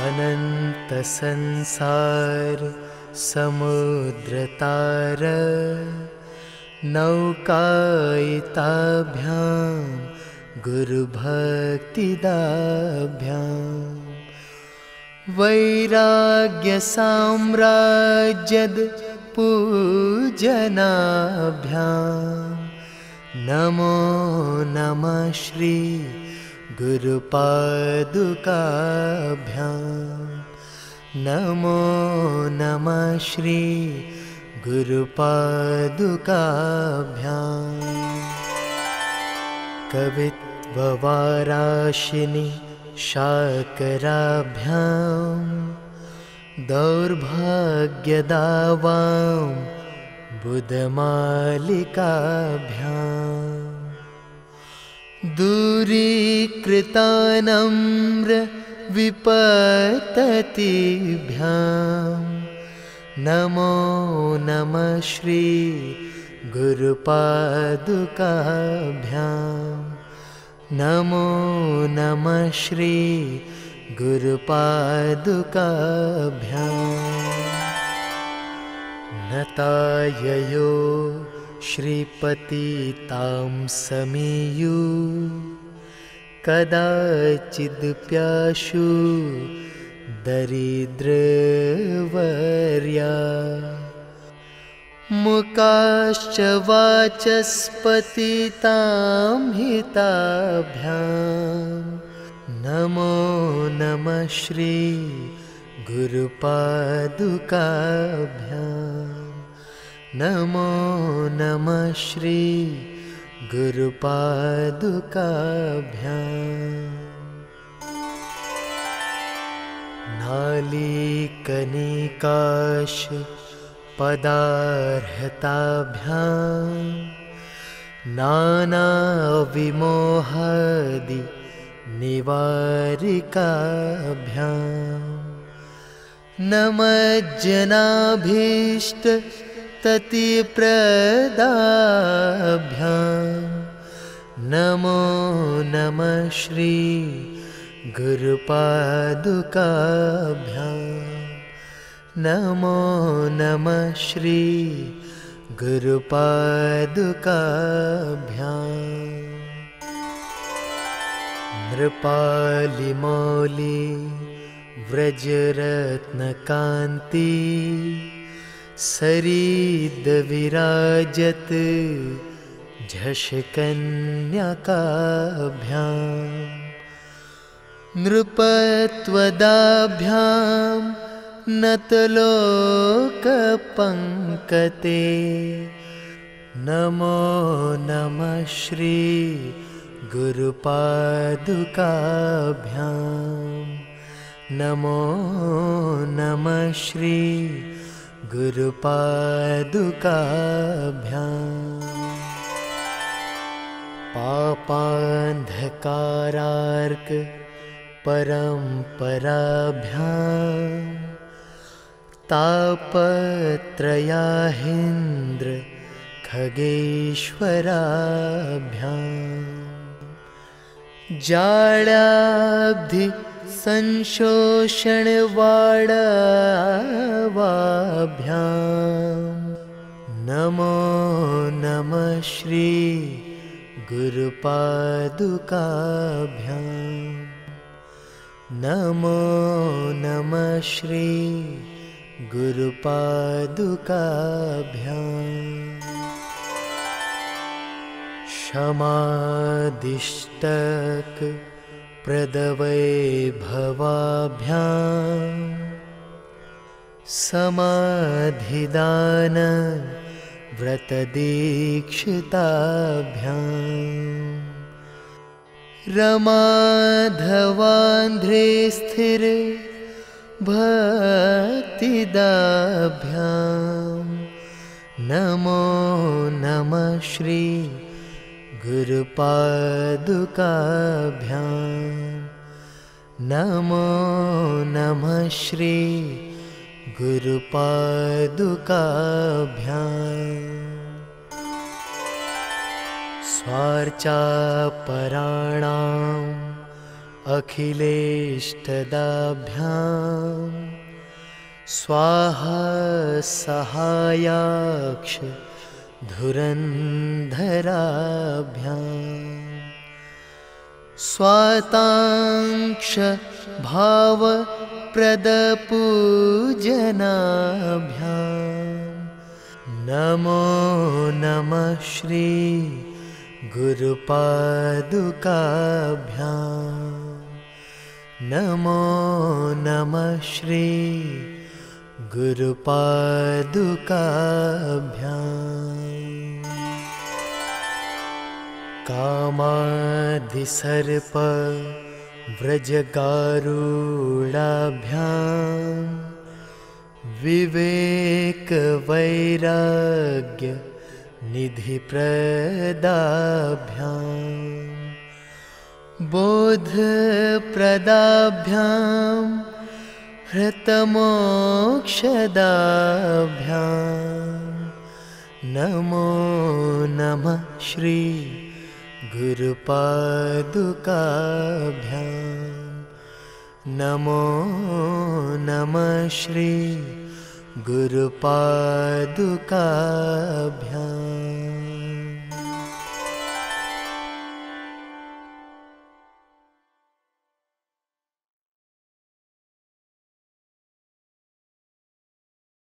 अनंत संसार समुद्रतार नौकायिताभ्यां गुरुभक्तिदाभ्यां वैराग्यसाम्राज्यद पूजनाभ्यां नमो नमः श्री गुरुपादुकाभ्यां नमो नमः श्री गुरुपादुकाभ्यां कवित्ववाराशिनि शाकराभ्यां दौर्भाग्यदावां बुधमालिकाभ्यां दूरीकृतानम्र विपततिभ्यां नमो नमः श्री गुरुपादुकाभ्यां नमो नमः श्री गुरुपादुकाभ्यां नताययो श्रीपतितां समीयु कदाचिदप्याशु दरिद्रवर्या मुकाश्च वाचस्पतितां हिताभ्यां नमो नमः श्री गुरुपादुकाभ्यां नमो नमः श्री गुरुपादुकाभ्यां नालीकनिकाश पदार्हताभ्यां नानाविमोहादि निवारिकाभ्यां नमज्जनाभीष्ट ततिप्रदाभ्यां नमो नमः श्री गुरुपादुकाभ्यां नमो नमः श्री गुरुपादुकाभ्यां नृपालिमौली व्रजरत्नकान्ति सरीदविराजत झषकन्यकाभ्यां नृपत्वदाभ्यां नतलोकपङ्कते नमो नमः श्री गुरुपादुकाभ्यां नमो नमः श्री गुरुपादुकाभ्यां पापान्धकारार्क परम्पराभ्यां तापत्रयाहीन्द्र खगेश्वराभ्यां जाड्याब्धि संशोषणवाडावाभ्यां नमो नमः श्री गुरुपादुकाभ्यां नमो नमः श्री गुरुपादुकाभ्यां क्षमादिष्टक प्रदवैभवाभ्यां समाधिदान व्रतदीक्षिताभ्यां रमाधवान्ध्रे स्थिर भक्तिदाभ्यां नमो नमः श्री गुरुपादुकाभ्यां नमो नमः श्री गुरुपादुकाभ्यां स्वार्चापराणां अखिलेष्टदाभ्यां स्वाहा सहायाक्ष धुरन्धराभ्यां स्वातांक्ष भावप्रदपूजनाभ्यां नमो नमः श्री गुरुपादुकाभ्यां नमो नमः श्री गुरुपादुकाभ्यां कामादिसर्प व्रजगारूढाभ्यां विवेकवैराग्य निधिप्रदाभ्यां बोधप्रदाभ्यां हृतमोक्षदाभ्यां नमो नमः श्री गुरुपादुकाभ्यां नमो नमः श्री गुरुपादुकाभ्यां